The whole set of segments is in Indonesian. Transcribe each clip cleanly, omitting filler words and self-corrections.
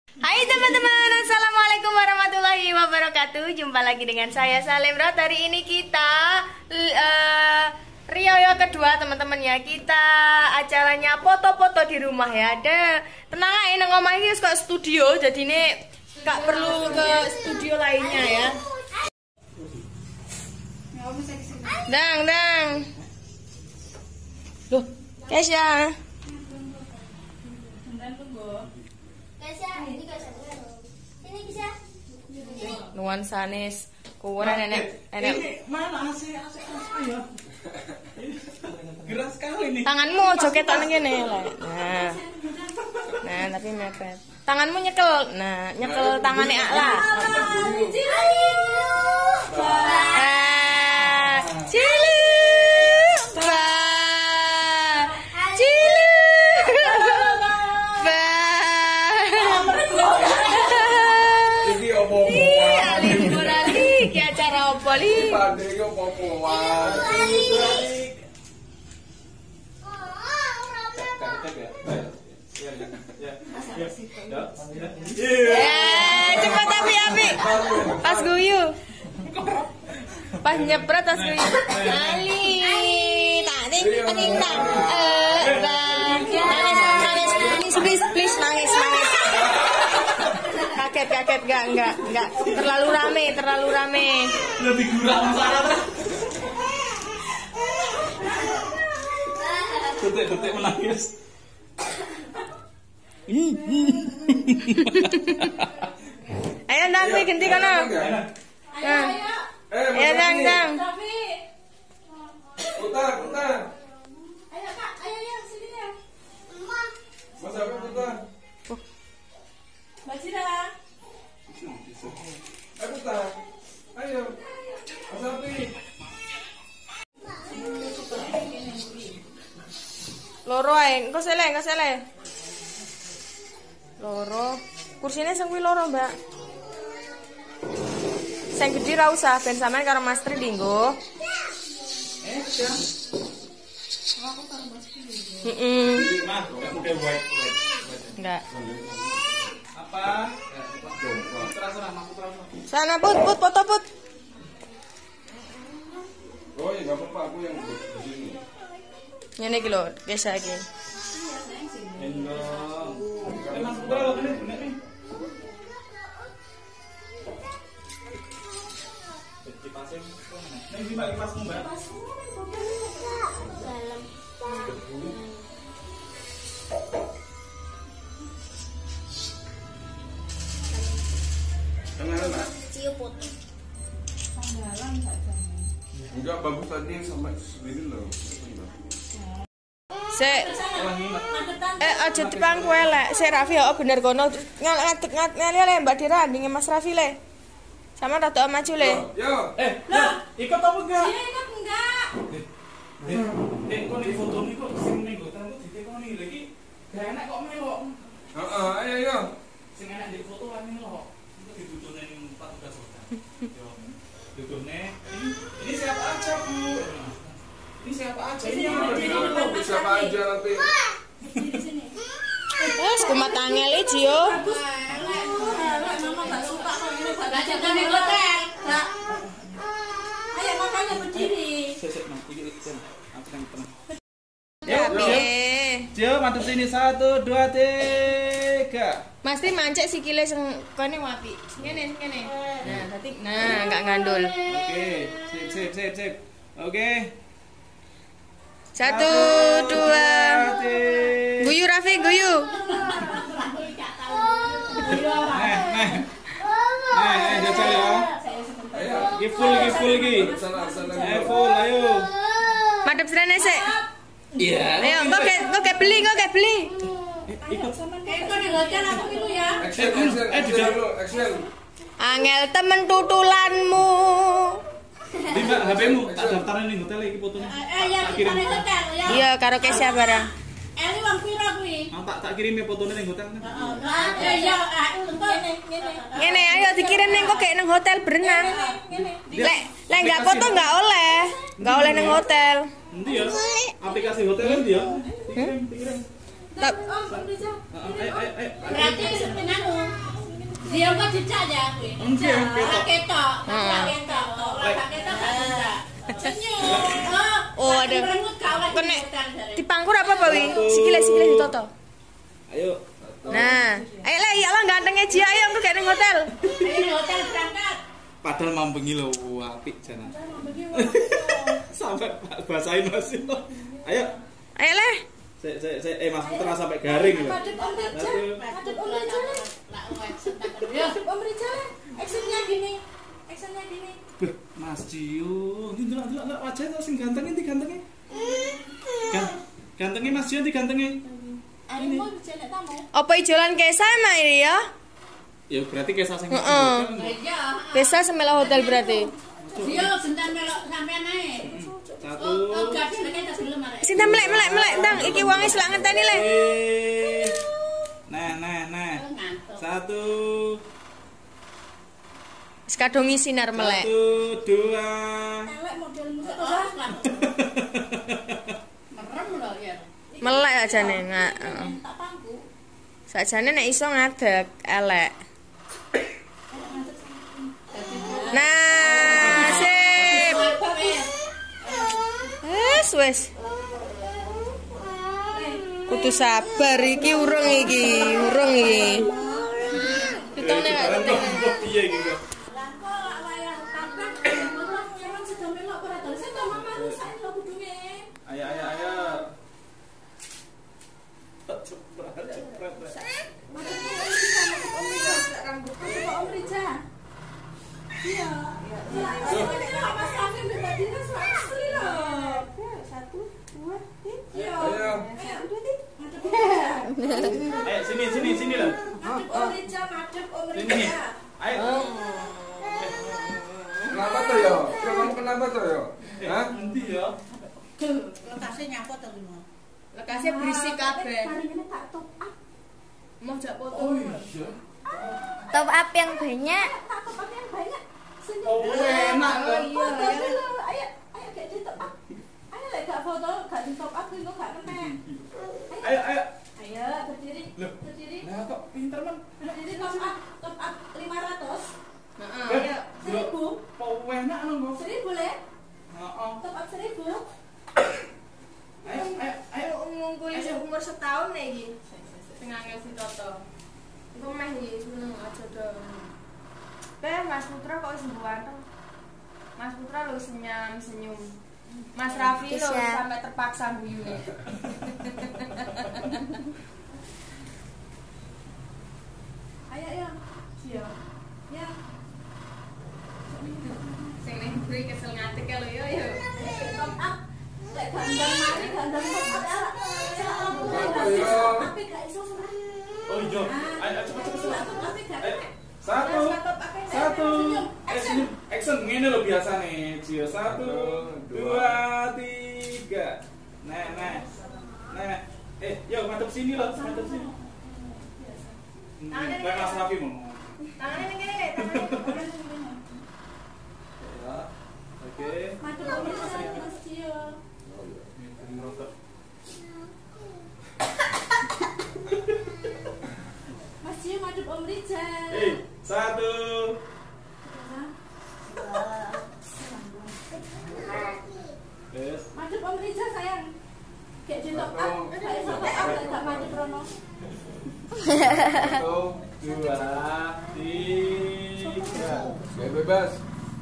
Hai teman-teman, assalamualaikum warahmatullahi wabarakatuh. Jumpa lagi dengan saya Salemrot. Hari ini kita Rioyo kedua teman-teman ya. Kita acaranya foto-foto di rumah ya. Ada tenang aja nang omah iki kok studio, jadi ini gak perlu ke studio lainnya ya. Dang. Loh, Kesya. Nuansanis kurang enek. Mana AC ayo. Gerak sekali nih. Tanganmu joget nang kene lek. Nah, tapi mepet. Tanganmu nyekel. Nah, nyekel tangane Akla. Poli. Cepat api. Pas guyu. Pas nyepret pas guyu. Ali. Nangis. Please nangis. Kaget enggak. Terlalu rame. Lebih kurang parah. Detik menangis. Ayo ndang ganti kono. Ayo ndang. Putar. Ayo Kak, ayo sini ya. Mas apa putar? Mbak Cira. Ayo putar. Ayo. Mas Api. Loro ae, engko sele. Loro. Kursine sing kuwi loro, Mbak. Sing gedhi ra usah ben sampean karo Mas Tri dinggo. Mah, udah white. Enggak. Apa? Terasa. Sana put foto put. Oh ya nggak apa-apa, aku yang di sini. Ngene iki lho, biasa iki. Endong. Emang berapa bener nih? Dipasang. Nih di balik pas Mbak. Kenapa? Cium foto. Enggak bagus tadi sampai segini loh. Sik. Aja dipang kowe lek. Sik Raffi yo bener kono. Ngale Mbak Dira ndinge Mas Raffi le. Sama rada maju le. Yo. Ikut apa enggak? Iya, ikut enggak. Kok nih foto nih kok sing ning hotel kok ditekoni lagi. Gak enak kok melok. Heeh, ayo. Sing enak di foto kan melok. Itu didudune ning petugas hotel. Yo. Dudune. Ini siapa aja, Bu? Ini siapa aja? Ini yang ada di dalam. Siapa aja nanti? Di sini. Wes kumat angel iki yo. Mama enggak suka kok ini enggak jaga di hotel. Kak. Ayo makanya berdiri. Sik, Mang. Iki aku tenang. Piye? Jo, mantep sini 1 2 3. Mas Tri mancek sikile sing kene wapi. Ngene. Nah, dadi enggak ngandul. Oke, sip. Oke. 1 2. 3. Guyu Raffi, guyu. Nah, jajal ya. Ayo. Iki full iki. Sana. Full, ayo. Madhep srene sik. Iya. Ayo, kok ke beli. Ikut. Kok di hotel aku gitu ya. Action. Angel temen tutulanmu. Di Mbak HP-mu tak daftarin ning hotel iki fotonya. Ya kita di hotel ya. Iya, karo Kesya barang. Eli wong piro kuwi? Tak kirim fotonya ning hotel. Iya, Ngene, ayo dikirim ning kok kayak nang hotel berenang. Lek enggak foto enggak oleh. Enggak oleh nang hotel. Endi ya? Aplikasi hotel endi ya? Dikirim. Tak berarti sebenarnya jejak ya aku. Enggak, ketok. Ketok. Ketok. Ketok gak jejak. Senyum. Oh, ada. Merengut kawan. Kene dipangkur apa Pak Wi? Sikile ditoto. Ayo. Nah, ayo lah ya lah gantengnya Ji ayo engko gak ning hotel. Ayo hotel berangkat. Padahal mambengi lho, apik jana. Sampai bahasain masih. Ayo. Ayo lah. Mas Putra sampai garing lho. Madep Om Rijal. Madep Om Rijal. Madep Om Rijal. Actionnya gini. Mas Cio, ini delok wajahnya sing gantengnya digantengnya. Gantengnya Mas Cio digantengnya. Ini mau bicara tamu. Apa ijolan Kesa mah ini ya? Ya berarti kisah sing Iya. Kesa semelah hotel berarti. Dia sentan melok sampean ae. Satu. Gak sih kita sebelum arek. Sinta melek ndang iki wonge selak ngenteni le. Nah. Satu. Wis kadongi sinar melek. 1, 2. Elek modelmu kok merem lho ya. Melek ajane enggak. Tak pangku. Sakjane nek iso ngadeg elek. Nah, sip. Wes. Kudu sabar iki urung iki. Ditone gak penting. Piye iki kok? Lah kok lak wayah kapan memang memang sudah melok ora dol. Sing to mama rusak lho kudunge. Ayo. Om Rija. Iya. Mas Kevin minta dinas asli loh. 1, 2, 3. Iya. Ayo. Sini loh. Madep Om Rija. Sini. Ayo. Kenapa tuh ya? Kamu kenapa tuh ya? Hah? Nanti ya. Lokasinya apa tuh lho? Lekasnya berisik kabeh. Hari ini tak top up. Mau jak foto. Oh iya. Top up yang banyak. Tak top up yang banyak. Senyum. Oh enak loh. Foto dulu. Ayo gak di top up. Ayo lek gak foto, gak di top up kok gak kena. Ayo. Ayo berdiri. Loh. Berdiri. Nah kok pinter man. Berdiri top up 500. Heeh, Ayo. 1000. Kok enak nang kok. 1000 le. Heeh. Top up 1000. Ayo. Ngungkuli umur setahun nih iki. Sing angel si Toto. Engko meh iki seneng aja do. Mas Putra kok sembuh anteng. Mas Putra lo senyum. Mas Raffi lo sampai terpaksa guyune. Ayo. Iya. Ya. Sing ning mburi kesel ngatik ya lo yo. Top up. Lek gandang mari gandang top up. Tapi gak iso surat. Oh iya. Ayo cepet. Tapi gak kena. Satu. Action ngene lho biasane. Cio 1, 2, 3. Nah. Yo madep sini lho, madep sini. Kayak Mas Raffi mau. Tangannya ning kene, tangannya. Ya. Oke. Madep Mas Cio. Mas Cio madep Om Rijal. 1. Yes. Madep Om Rijal sayang. Kayak di top up. Kayak sampai up gak madep Rono. 1, 2, 3. Gak bebas.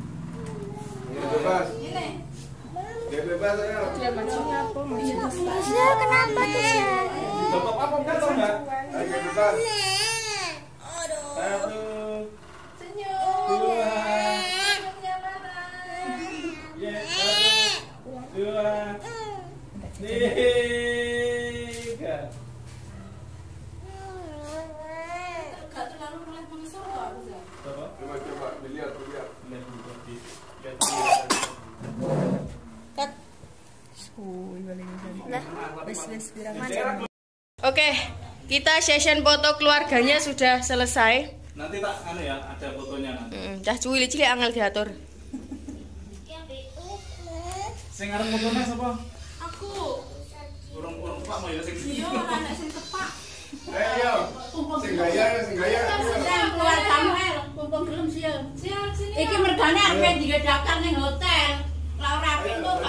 Ini. Gak bebas ya. Dia bajunya apa? Sia, kenapa tuh Sia? Top up kan toh enggak? Gak bebas. 1, Senyum. 2. Senyumnya mana? Ya, 1, 2, 3. Gak terlalu mulai mengesor kok aku sih. Coba Dilihat. lihat dulu di lihat. Cut. Nah, Oke, kita session foto keluarganya sudah selesai. nanti tak ya, ada fotonya nanti. Cah cuwili cilik angel diatur. Sing arep fotonya sapa? Aku. Urung Pak mau ya sing. Iya, ora nek sing tepak. Ayo. Sing gaya. Keluar kamu Jane arep daftar ning hotel. Lah ora apik tuh